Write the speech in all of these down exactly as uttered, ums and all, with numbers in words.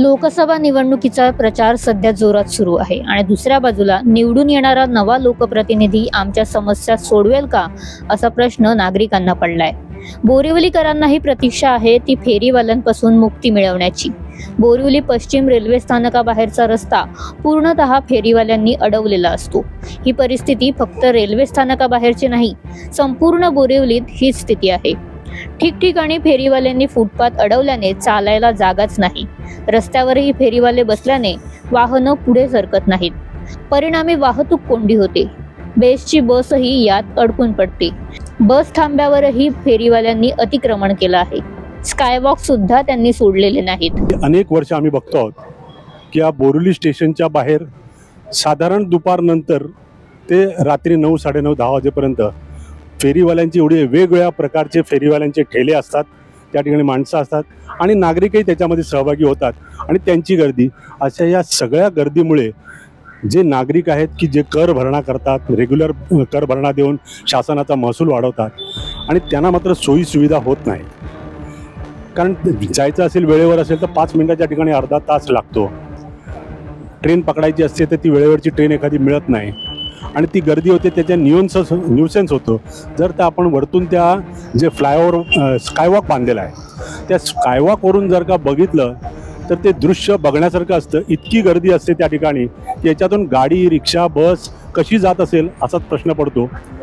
लोकसभा निवडणुकीचा प्रचार सध्या जोरात सुरू आहे आणि दुसऱ्या बाजूला निवडून येणारा नवा लोकप्रतिनिधी आमच्या समस्या सोडवेल का असा प्रश्न नागरिकांना पडलाय। बोरिवलीकरांनाही प्रतीक्षा आहे ती फेरीवाल्यांपासून मुक्ती मिळवण्याची। बोरिवली पश्चिम रेल्वे स्थानकाबाहेरचा रस्ता पूर्णतः फेरीवाल्यांनी अडवलेला असतो। ही परिस्थिती फक्त रेल्वे स्थानकाबाहेरची नाही, संपूर्ण बोरिवलीत ही स्थिती आहे। ठिकठिकाणी फेरीवाल्यांनी फुटपाथ अडवल्याने चालायला जागाच नाही। रस्त्यावरही फेरीवाले बसल्याने वाहनं पुढे सरकत नाहीत। परिणामी वाहतूक कोंडी होते। बेस्टची बसही यात अडकून पडते। बस थांब्यावरही फेरीवाल्यांनी अतिक्रमण केलं आहे। स्कायवॉक सुद्धा त्यांनी सोडलेले नाहीत। अनेक वर्ष आम्ही बघतो आहोत की या बोरिवली स्टेशनच्या बाहेर साधारण दुपारनंतर ते रात्री नऊ साडेनऊ दहा वाजेपर्यंत फेरीवाल्यांची एवढे वेगवेगळ्या प्रकारचे फेरीवाल्यांचे ठेले असतात, त्या ठिकाणी माणसं असतात आणि नागरिकही त्याच्यामध्ये सहभागी होतात आणि त्यांची गर्दी। अशा या सगळ्या गर्दीमुळे जे नागरिक आहेत की जे कर भरणा करतात, रेग्युलर कर भरणा देऊन शासनाचा महसूल वाढवतात आणि त्यांना मात्र सोयी सुविधा होत नाही। कारण जायचं असेल वेळेवर असेल तर पाच मिनिटाच्या ठिकाणी अर्धा तास लागतो। ट्रेन पकडायची असते तर ती वेळेवरची ट्रेन एखादी मिळत नाही आणि ती गर्दी होते, त्याच्या न्यून्स न्यूसेन्स होतो। जर तर आपण वरतून त्या जे फ्लायओव्हर स्कायवॉक बांधलेला आहे त्या स्कायवॉकवरून जर का बघितलं तर ते दृश्य बघण्यासारखं असतं। इतकी गर्दी असते त्या ठिकाणी की याच्यातून गाडी, रिक्षा, बस कशी जात असेल असाच प्रश्न पडतो।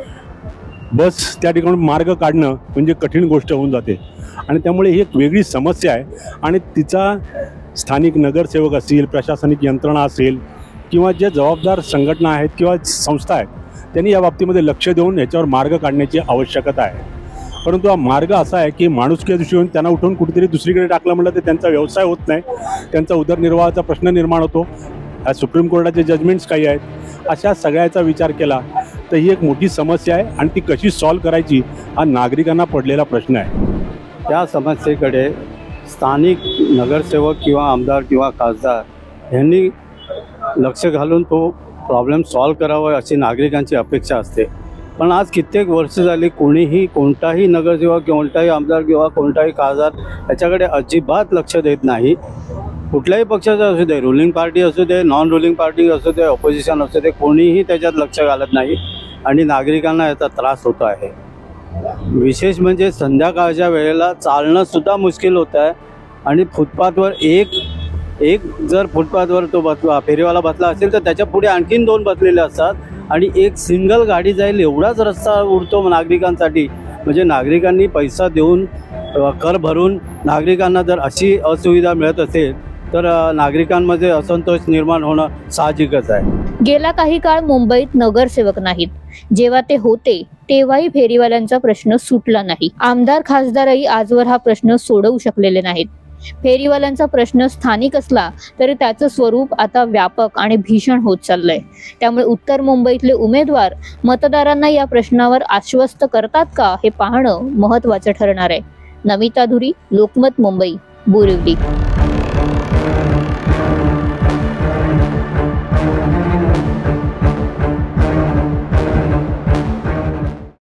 बस त्या ठिकाणी मार्ग काढणं म्हणजे कठीण गोष्ट होऊन जाते आणि त्यामुळे ही एक वेगळी समस्या आहे आणि तिचा स्थानिक नगरसेवक असतील, प्रशासनिक यंत्रणा असेल किंवा जे जबाबदार संघटना आहेत किंवा संस्था आहेत त्यांनी या बाबतीमध्ये लक्ष देऊन याच्यावर मार्ग काढण्याची आवश्यकता आहे। परंतु हा मार्ग असा आहे की माणुसकीच्या दृष्टीने त्यांना उठवून कुठेतरी दुसरीकडे टाकलं म्हटलं तर त्यांचा व्यवसाय होत नाही, त्यांचा उदरनिर्वाहाचा प्रश्न निर्माण होतो। ह्या सुप्रीम कोर्टाचे जजमेंट्स काही आहेत, अशा सगळ्याचा विचार केला तर ही एक मोठी समस्या आहे आणि ती कशी सॉल्व्ह करायची हा नागरिकांना पडलेला प्रश्न आहे। त्या समस्येकडे स्थानिक नगरसेवक किंवा आमदार किंवा खासदार यांनी लक्ष घालून तो प्रॉब्लेम सॉल्व्ह करावा अशी नागरिकांची अपेक्षा असते। पण आज कित्येक वर्ष झाली कोणीही कोणताही नगरसेवक किंवा कोणताही आमदार किंवा कोणताही खासदार याच्याकडे अजिबात लक्ष देत नाही। कुठल्याही पक्षाचा असू दे, रुलिंग पार्टी असू दे, नॉन रुलिंग पार्टी असू दे, ऑपोजिशन असू दे, कोणीही त्याच्यात लक्ष घालत नाही आणि नागरिकांना याचा त्रास होतो आहे। विशेष म्हणजे संध्याकाळच्या वेळेला चालणं सुद्धा मुश्किल होतं आहे आणि फुटपाथवर एक एक जर फुटपाथवर तो बसला फेरीवाला बसला असेल तर त्याच्या पुढे आणखीन दोन बसलेले असतात आणि एक सिंगल गाडी जाईल एवढाच रस्ता उरतो नागरिकांसाठी। म्हणजे नागरिकांनी पैसा देऊन कर भरून नागरिकांना जर अशी असुविधा मिळत असेल तर नागरिकांमध्ये असंतोष निर्माण होणं साहजिकच आहे। गेला काही काळ मुंबईत नगरसेवक नाहीत, जेव्हा ते होते तेव्हाही फेरीवाल्यांचा प्रश्न सुटला नाही। आमदार खासदारही आजवर हा प्रश्न सोडवू शकलेले नाहीत। फेरीवाल्यांचा प्रश्न स्थानिक असला तरी त्याचं स्वरूप आता व्यापक आणि भीषण होत चाललंय। त्यामुळे उत्तर मुंबईतले उमेदवार मतदारांना या प्रश्नावर आश्वस्त करतात का हे पाहणं महत्त्वाचं ठरणार आहे। नमिता धुरी, लोकमत, मुंबई, बोरिवली।